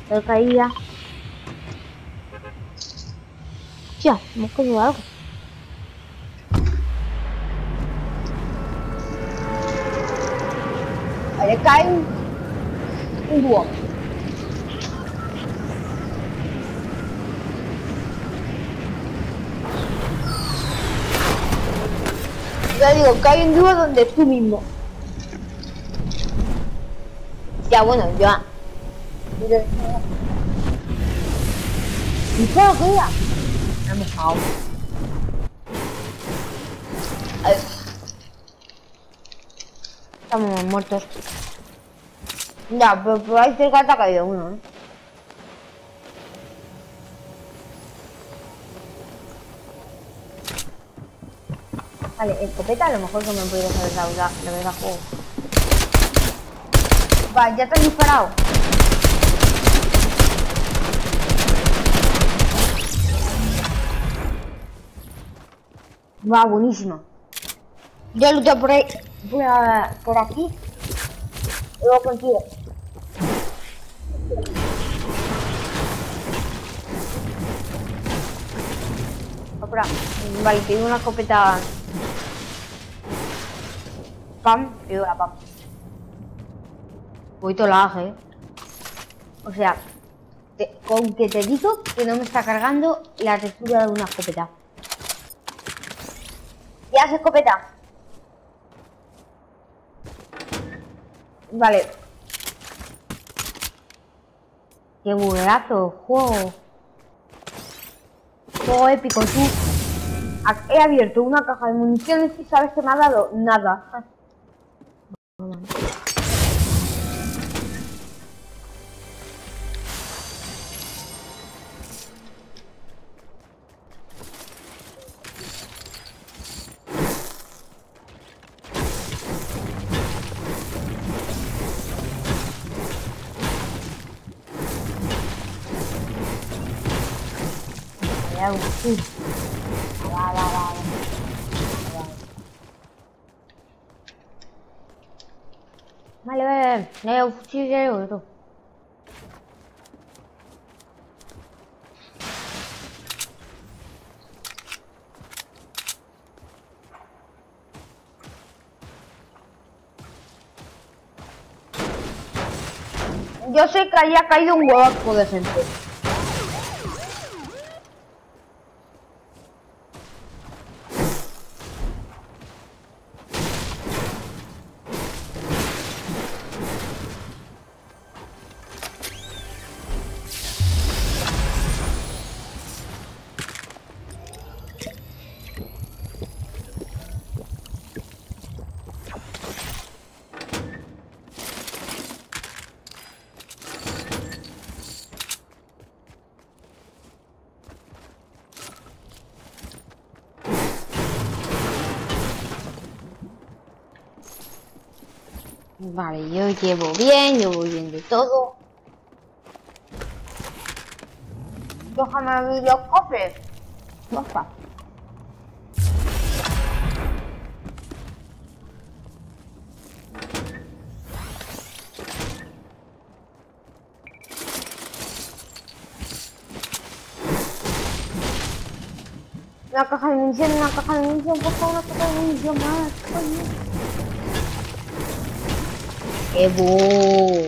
Pero caía. Hostia, hemos caído algo. Ahí cae un dúo. Ya digo, cae un dúo donde tú mismo. Ya, bueno, ya. ¿Y claro que ya? Me hemos cagado. Estamos muertos. Ya, pero por ahí cerca te ha caído uno, ¿eh? Vale, escopeta a lo mejor que me podría haber dado la verdad juego. Va, ya te han disparado. Va, buenísima. Yo lucho por ahí, por aquí. Luego contigo. Espera. Vale, te doy una escopeta. Pam, te doy la pam. Poquito lag, O sea, con que te digo que no me está cargando la textura de una escopeta. ¿Ya has escopeta? Vale. Qué bugueazo, juego. Juego épico, tú. He abierto una caja de municiones y sabes que me ha dado nada. Vale, vale, vale. Sí, ya lo veo. Yo sé que ahí ha caído un huevo de gente. Vale, yo llevo bien, yo voy bien de todo. Déjame abrir los cofres. Porfa. Una caja de munición, por favor, una caja de munición más, coño. ¡Qué bu!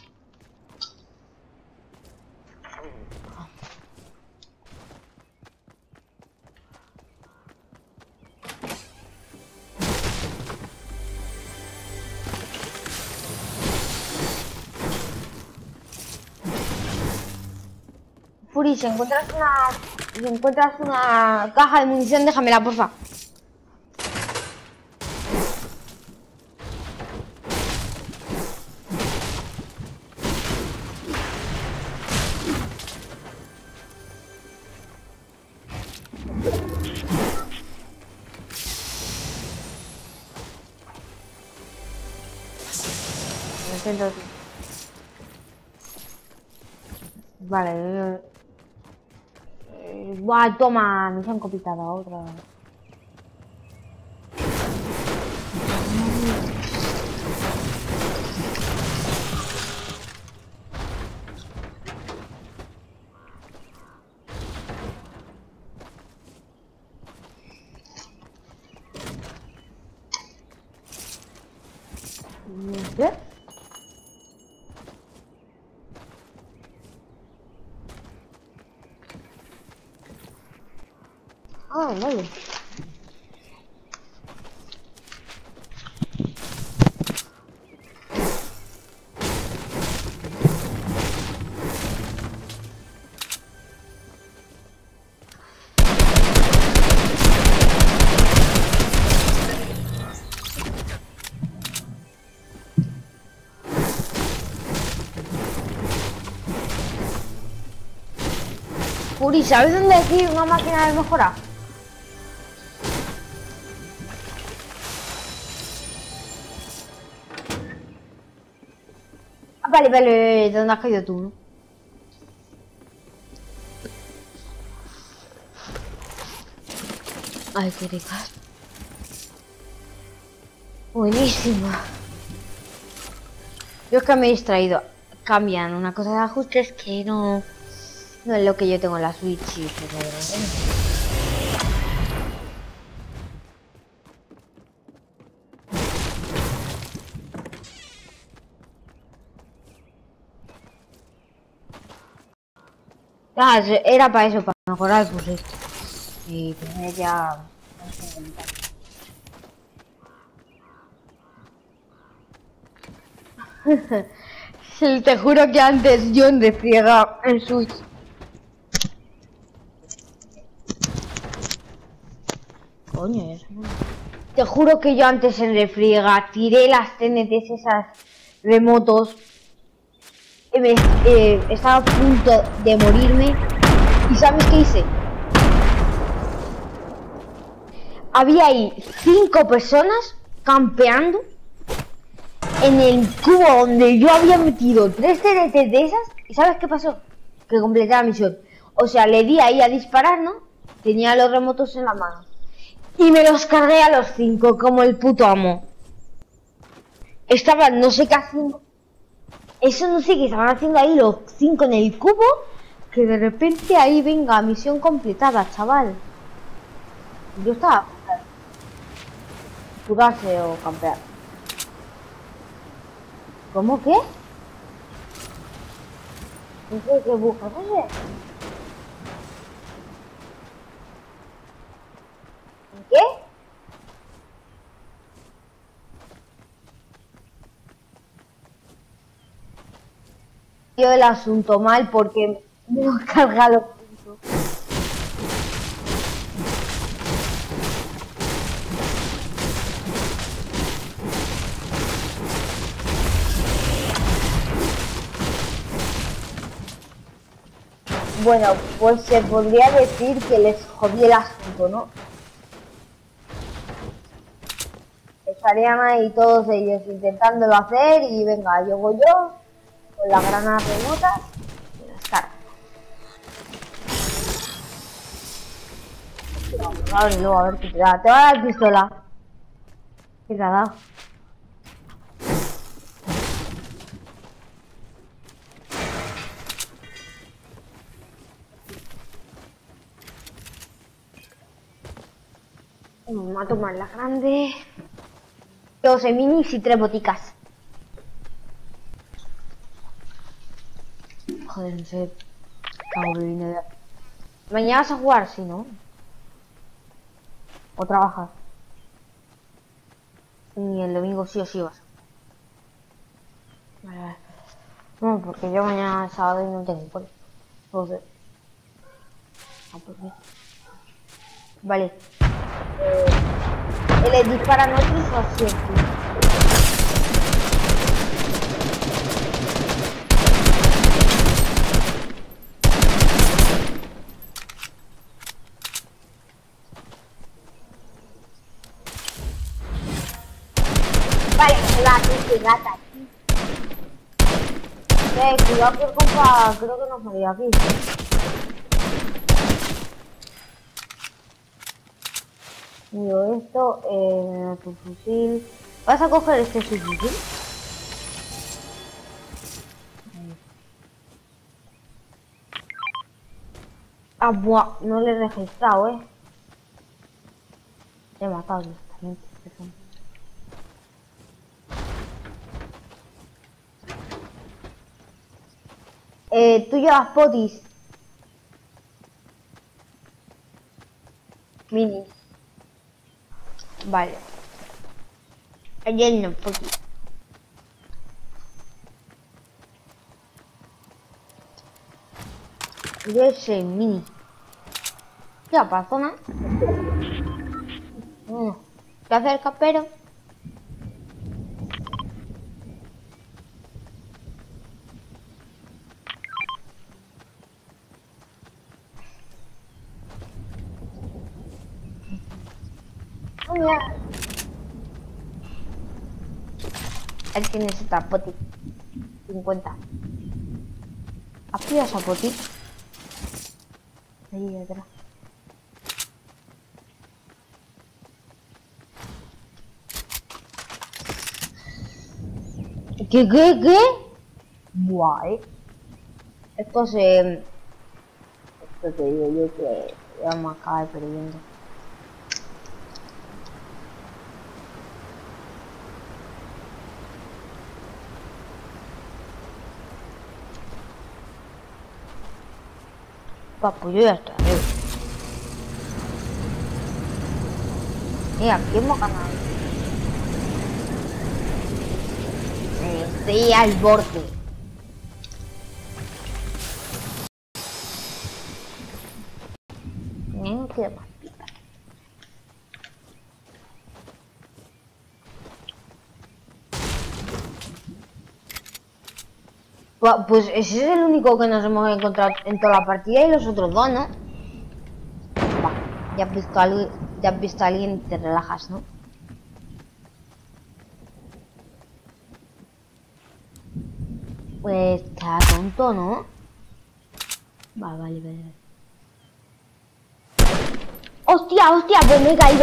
Furi, si encuentras una caja de munición, déjamela, porfa. Vale. Buah, toma, me han copiado otra. ¿Qué? Ah, vale. Uri, ¿sabes dónde hay una máquina de mejora? Ah, vale, vale, ¿dónde has caído tú? ¿No? Ay, qué rica. Buenísima. Yo es que me he distraído. Cambian una cosa de ajustes que no es lo que yo tengo en la Switch y Ah, era para eso, para mejorar el puzzle. Y tener ya... Te juro que antes yo en refriega el Switch. Coño, eso no. Te juro que yo antes en refriega tiré las TNTs esas remotos. Estaba a punto de morirme. ¿Y sabes qué hice? Había ahí 5 personas campeando en el cubo donde yo había metido 3 TNTs de esas. ¿Y sabes qué pasó? Que completé la misión. O sea, le di ahí a disparar, ¿no? Tenía los remotos en la mano. Y me los cargué a los 5 como el puto amo. Estaban no sé qué haciendo. Eso no sé qué estaban haciendo ahí los 5 en el cubo. Que de repente ahí venga, misión completada, chaval. Yo estaba... Curarse o campear. ¿Cómo qué? ¿Qué buscas ese? ¿Qué? Yo el asunto mal porque me he cargado. Bueno, pues se podría decir que les jodí el asunto, ¿no? Estarían ahí todos ellos intentándolo hacer y venga, llego yo con la granada remota y las cargo. Vamos, luego a ver qué te da. Te va a dar pistola. ¿Qué te ha dado? Vamos a tomar la grande. 12 minis y 3 boticas. Joder, no sé. Mañana vas a jugar, si no. O trabajas. Y el domingo sí o sí vas. Vale, vale. No, porque yo mañana es sábado y no tengo cole. Entonces. ¿Por qué? Vale. ¿Le disparan otros o siempre? Vale, que gata. Cuidado que el compa creo que no salía aquí. Miro esto, tu fusil. ¿Vas a coger este fusil? Ah, buah, no le he registrado, He matado directamente. Tú llevas potis. Mini. Vale. Ayer no potis. Yo soy mini. Ya, para zona. ¿Qué hace el capero? Oh, mira. Él tiene esa poti. 50. ¿Has pillado esa poti? Ahí detrás. ¿Qué? Buah, Esto se... Esto te digo yo que vamos a acabar perdiendo. Papu, yo ya estoy arriba. Mira, aquí hemos ganado. Estoy al borde. No queda más. Pues ese es el único que nos hemos encontrado en toda la partida y los otros dos, ¿no? Va, ya has visto a alguien y te relajas, ¿no? Pues está tonto, ¿no? Vale. ¡Hostia! Pues me he caído,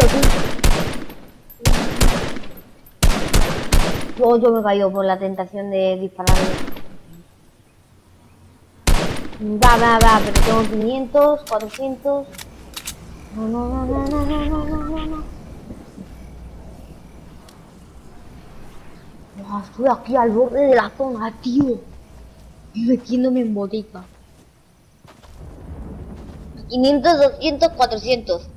tío. Yo me he caído por la tentación de dispararle. Va, pero tengo 500, 400. No. Estoy aquí al borde de la zona, tío. Y metiéndome en botica. 500, 200, 400.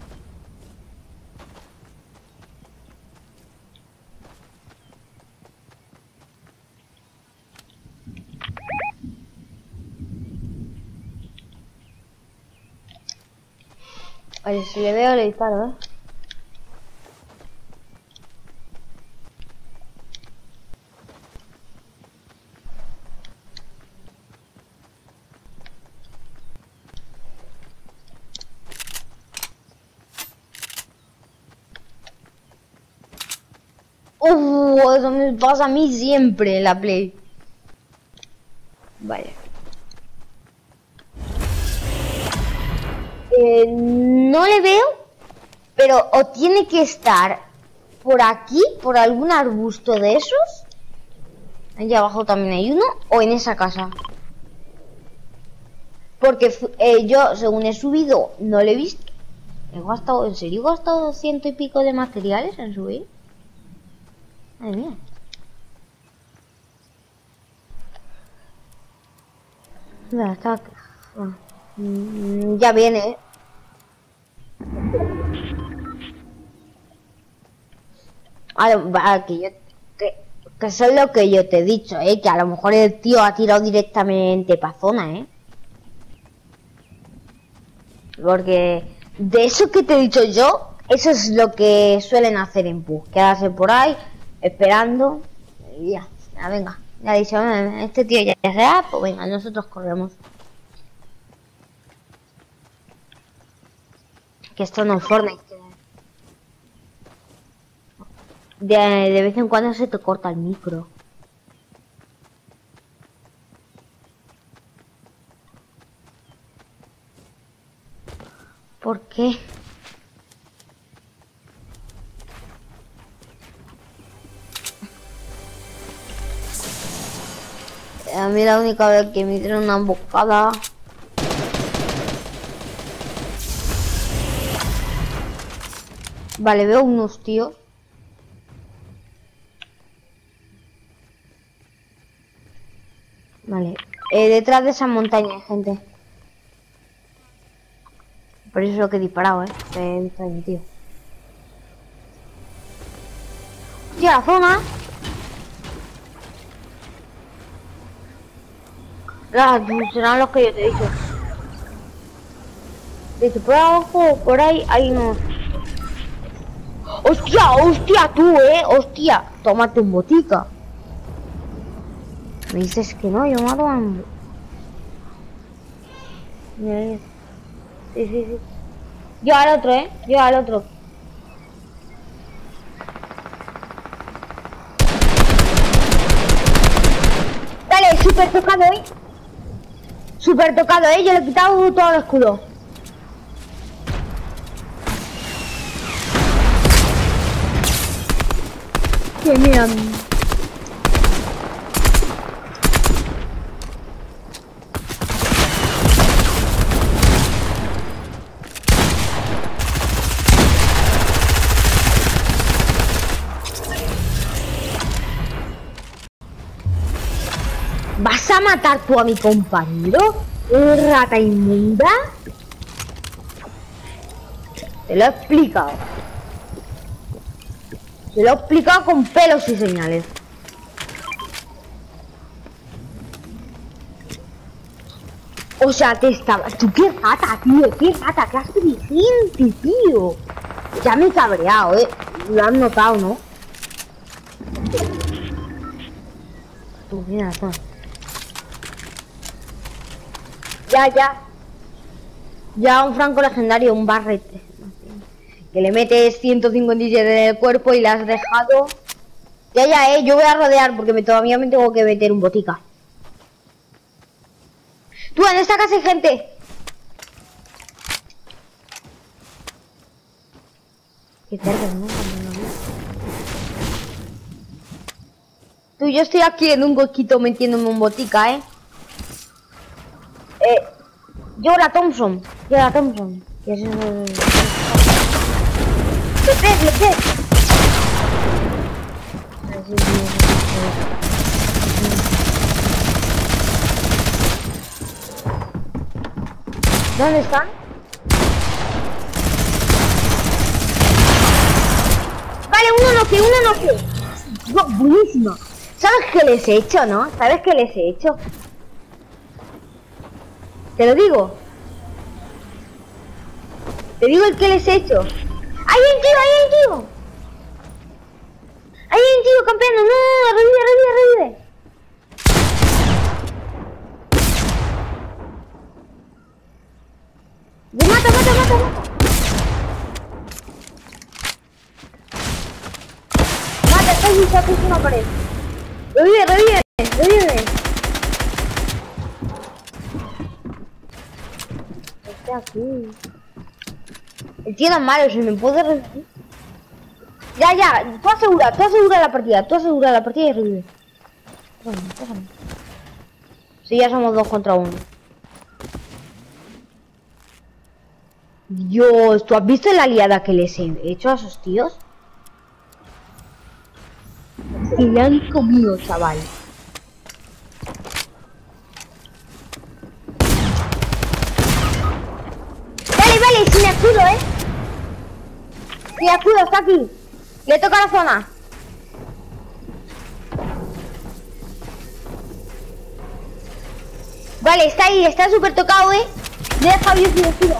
Vale, si le veo le disparo, Eso me pasa a mí siempre en la Play. Vale. No le veo, pero o tiene que estar por aquí, por algún arbusto de esos. Allá abajo también hay uno, o en esa casa. Porque yo, según he subido, no le he visto. ¿En serio he gastado 100 y pico de materiales en subir? Madre mía. Ya está. Ya viene, que eso es lo que yo te he dicho, que a lo mejor el tío ha tirado directamente para zona, Porque de eso que te he dicho yo, eso es lo que suelen hacer en PUBG, quedarse por ahí, esperando, y ya venga, ya he dicho, este tío ya sea, pues venga, nosotros corremos. Que esto no es Fortnite. De vez en cuando se te corta el micro. ¿Por qué? A mí la única vez que me dieron una emboscada. Vale, veo unos tíos. Vale, Detrás de esas montañas, gente. Por eso es lo que he disparado, tío. Hostia, la zona. Serán los que yo te he dicho. Desde por abajo, por ahí, hay unos. ¡Hostia, hostia, tú, hostia! Tómate un botica. Me dices que no, yo mato a... Mira, sí. Yo al otro, yo al otro. Dale, súper tocado, Súper tocado, yo le he quitado todo el escudo. Que mira. ¿Vas a matar tú a mi compañero? ¿Rata inmunda? Te lo he explicado. Te lo he explicado con pelos y señales. O sea, te estaba... ¿Tú qué rata, tío? ¿Qué rata? ¿Qué hace de gente, tío? Ya me he cabreado, Lo has notado, ¿no? Tú, mira, tú. Ya un franco legendario, un barrete. Que le metes 157 en el cuerpo y le has dejado... Ya, yo voy a rodear porque todavía me tengo que meter un botica. Tú, en esta casa hay gente. Qué cerca, ¿no? Tú, yo estoy aquí en un huequito metiéndome un botica, Yo la Thompson. Y eso es... ¡Le! ¿Dónde están? Vale, uno no sé. Buenísima. ¿Sabes qué les he hecho, no? ¿Sabes qué les he hecho? Te lo digo. Te digo el que les he hecho. ¡Hay un tío! ¡Hay un tío campeando! ¡No! ¡Revive! ¡Mata! ¡Mata! Está aquí una pared. ¡Revive! Está aquí. El tío no es malo, si me puede revivir. Ya, tú asegura la partida y revive. Bueno, déjame. Si ya somos 2 contra 1. Dios, ¿tú has visto la liada que les he hecho a esos tíos? Se le han comido, chaval. Vale, sin escudo, Sin escudo, está aquí. Le toca la zona. Vale, está ahí, está súper tocado, Deja bien sin escudo.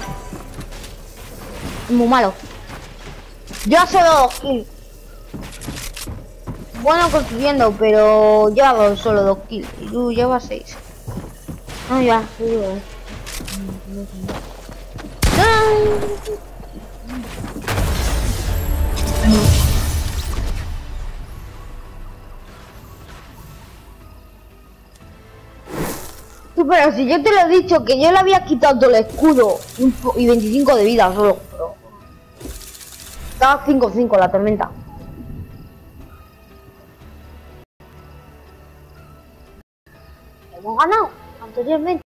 Muy malo. Yo solo 2 kills. Bueno, construyendo, pero llevo solo 2 kills. Y tú llevas 6. No, ya, te digo, Tú, pero si yo te lo he dicho que yo le había quitado todo el escudo y 25 de vida solo, pero... Estaba 5-5 la tormenta. Hemos ganado anteriormente.